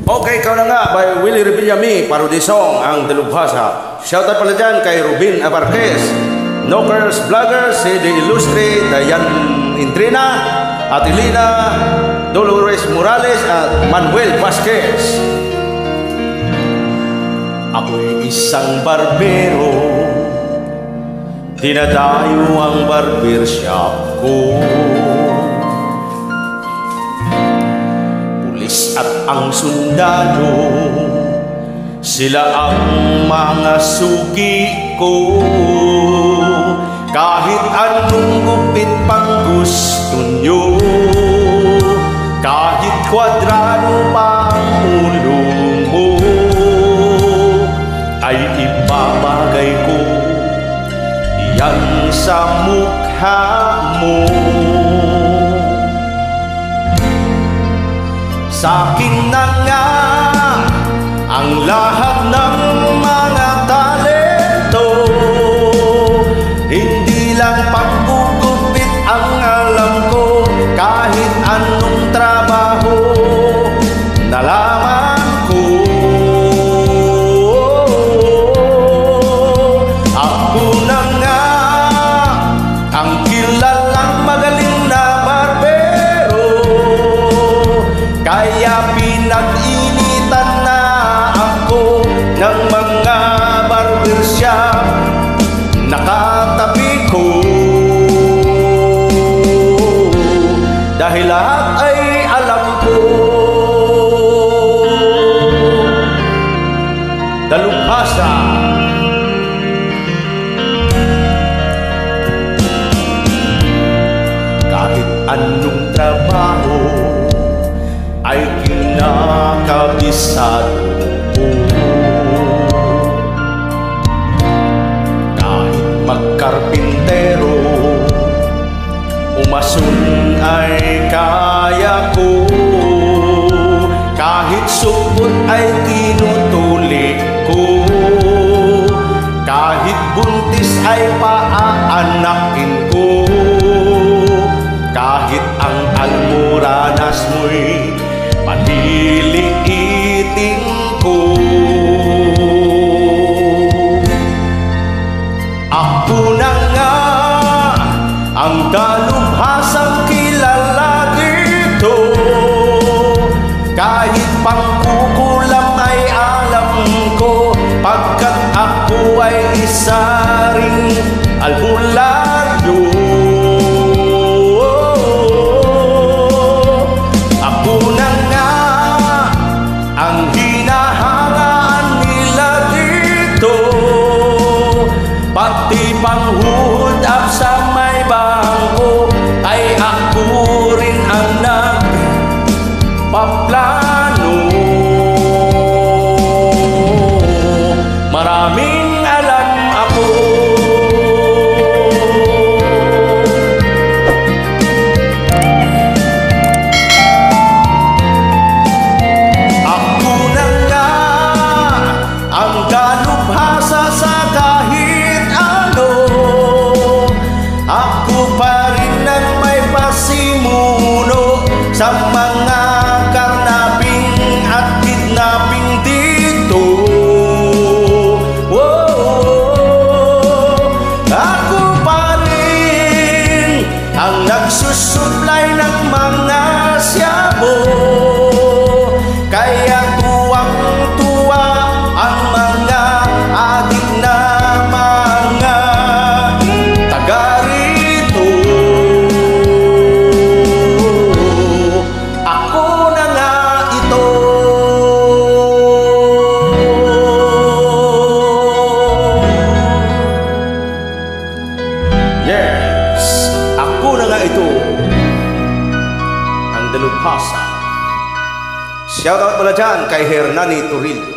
Okay, ikaw na nga by Willie Revillami, parody song ang Dalubhasa. Shoutout pala dyan kay Rubin Abarquez, Nokers Vloggers, si The Illustre, Dayan Intrina, Atilina, Dolores Morales at Manuel Vasquez. Ako'y isang barbero, dinadayo ang barber shop ko. Pulis at ang sundalo, sila ang mga suki ko. Kahit anong gupit pang gusto nyo, kahit kwadrado pa ang ulo mo, ay ibabagay ko yan sa mukha mo. Sa'kin na nga ang lahat ng mga talento, hindi lang paggugupit ang alam ko, kahit anong trabaho nalaman ko. Ako na nga ang kilalang magaling na barbero, kaya pinag-initan na ako ng mga barbershop nakatabi ko. Dahil lahat ay alam ko, Dalubhasa. Kahit anong trabaho ay kinakabisado ko, kahit magkarpintero, umasun ay kaya ko, kahit supot ay tinutuli ko, kahit buntis ay paaanakin ko, kahit ang almoranas mo'y paliliitin ko. Ako na nga ang dalubhasang kilala dito, kahit pangkukulam ay alam ko, pagkat ako ay isa ring albularyo. Ako na nga ang hinahangaan nila dito, pati pang-hold up sa may bangko ay ako rin ang nagpaplano. Maraming alam ako. Ako na nga ang dalubhasa sa kahit ano, ako pa rin ang may pasimuno sa mga karnaping at kidnapping dito. Ako pa rin ang nagsusupply ng mga siyabo, kaya tuwang-tuwa ang mga adik na mga taga rito. Ako na nga ito. Yes, ako na nga ito, ang Dalubhasa. Shoutout pala dyan kay Hernani Toril.